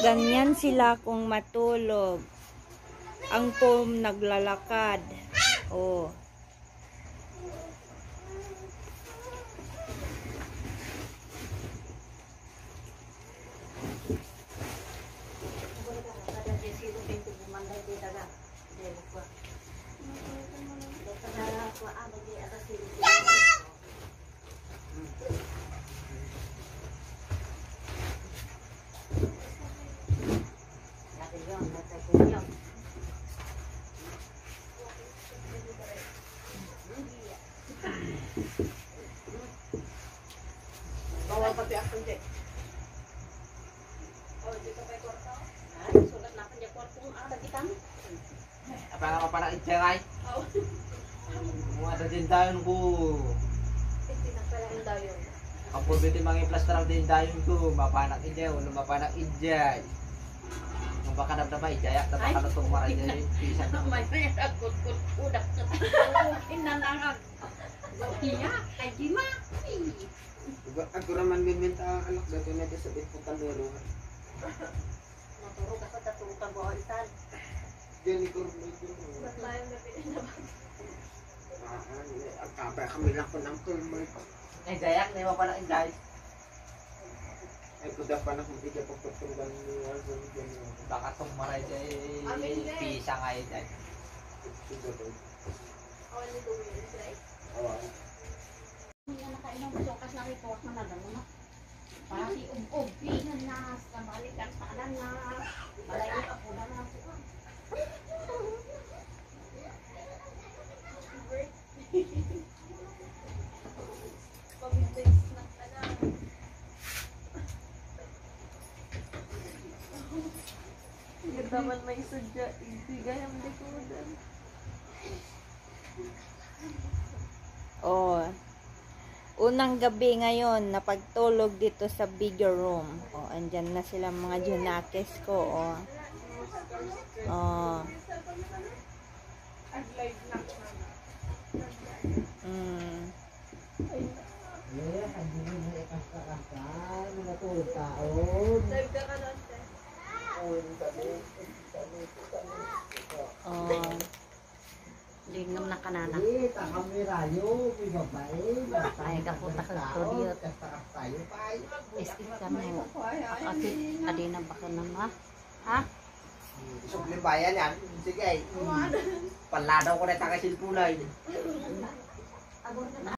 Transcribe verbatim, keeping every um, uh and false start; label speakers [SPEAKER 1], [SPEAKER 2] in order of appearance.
[SPEAKER 1] Ganyan sila kung matulog. Ang Tom naglalakad. Oh.
[SPEAKER 2] Bawal pati akong dek. Oh, dito kay kwarto. Ha? Sulat na akong dek kwarto. Ah, dagitan.
[SPEAKER 3] Apa nga pa na itseray?
[SPEAKER 2] Oh.
[SPEAKER 3] Mga ada din dayon ko.
[SPEAKER 2] Hindi na pala ang dayon.
[SPEAKER 3] Kapag biti mga plaster din dayon ko, mapanak ijay, ulo mapanak ijay. Kung baka damdama ijay, at baka na itong maray ijay, pisan na.
[SPEAKER 2] May may agod-god udak sa inanangag. Iya, kay Jima.
[SPEAKER 4] Ako naman minminta anak dato na sa bitpo kaldero.
[SPEAKER 2] Maturo ka sa taturukan mo isan.
[SPEAKER 4] Diyan ko rin ito.
[SPEAKER 2] Ba't mayong gabi na ba?
[SPEAKER 4] Ang kapay kami lang ko ng tulmoy.
[SPEAKER 3] Ijay, ak, na mapanak ijay.
[SPEAKER 4] Ay kuda pa na kung ija pagpagtunggan niya sa mga.
[SPEAKER 3] Baka itong maray ijay, pisang ay ijay.
[SPEAKER 2] All the way, right?
[SPEAKER 4] Oo.
[SPEAKER 2] Hindi na nakainom mo sukas na report na nadalo na. Para si Ub-Ub, pinan na, sa balik ang tanan na, malayo ako na na ako. Pag-base na tanan.
[SPEAKER 5] Ganda man may sadya, ibigay ang likodan.
[SPEAKER 1] Oh. Unang gabi ngayon na pagtulog dito sa bigger room. Oh, andyan na sila mga junakes ko, oh. Oh. Mm. Oh.
[SPEAKER 2] Lingam na kanana.
[SPEAKER 5] Ay, kaputa ka to diyo.
[SPEAKER 2] Isip ka mo. Akit, adina baka na ma. Ha?
[SPEAKER 3] Isang bayan yan, sige. Paladaw ko na taga silpulay.